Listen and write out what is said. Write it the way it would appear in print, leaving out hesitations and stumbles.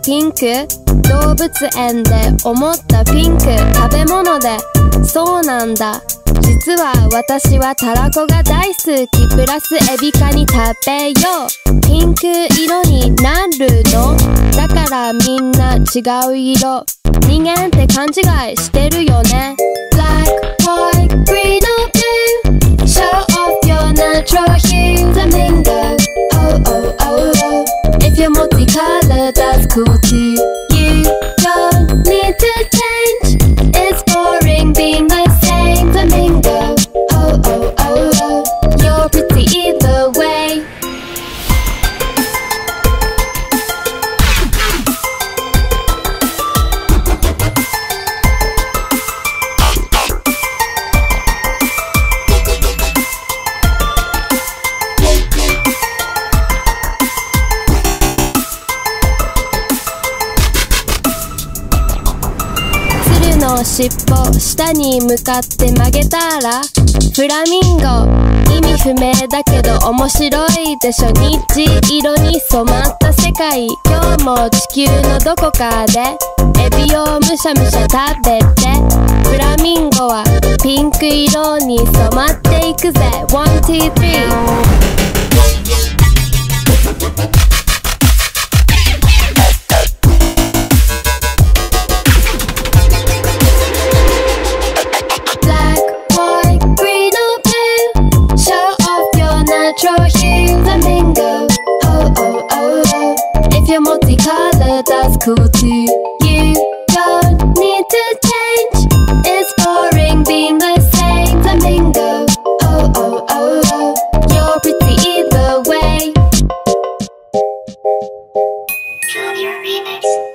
ピンク、動物園で思ったピンク、食べ物でそうなんだ。実は私はたらこが大好き、プラスエビカニ食べよう。ピンク色になるのだからみんな違う色、人間って勘違いしてるよね。 Black, white, green or blue, show off your natural hue. Flamingo, oh oh oh oh, if you're multicolored that's cool too. You don't need to change, it's boring being the same. Flamingo, oh oh oh oh, you're pretty either way. Tsuruの尻尾下に向かって曲げたらフラミンゴ、意味不明だけど面白いでしょ。虹色に染まった世界、今日も地球のどこかでエビをむしゃむしゃ食べて、フラミンゴはピンク色に染まっていくぜ。 One, two, three. Natural hue. Flamingo, oh oh oh oh, if you're multicolored that's cool too. You don't need to change, it's boring being the same. Flamingo, oh oh oh oh, you're pretty either way. Junior Remix.